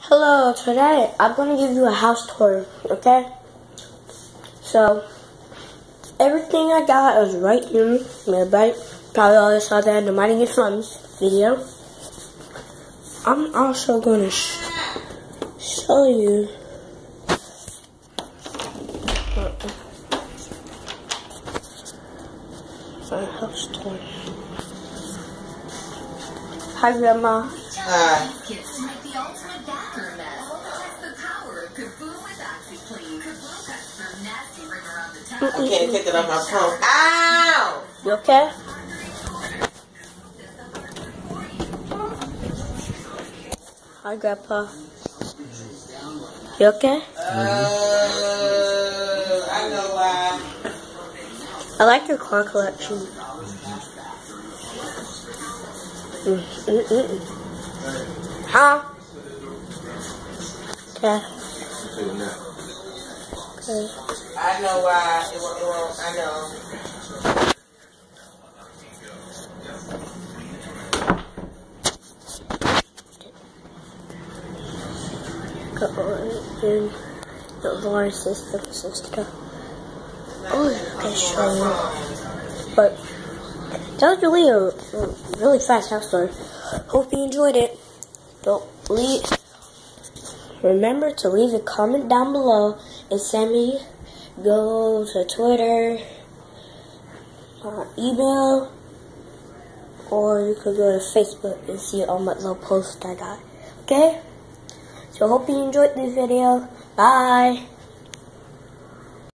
Hello, today I'm going to give you a house tour, okay? So, everything I got is right here, right? Probably already saw that in the Mighty Get Funds video. I'm also going to show you my house tour. Hi, Grandma. Hi. I can't pick it up my phone. Ow! You okay? Hi, Grandpa. You okay? I know why. I like your car collection. Huh? Okay. Okay. I know why. It won't. I know. Go in the alarm system. Oh, okay, show you. But that was really a really fast house tour. Hope you enjoyed it. Remember to leave a comment down below and send me. Go to Twitter, email, or you could go to Facebook and see all my little posts I got. Okay? So hope you enjoyed this video. Bye.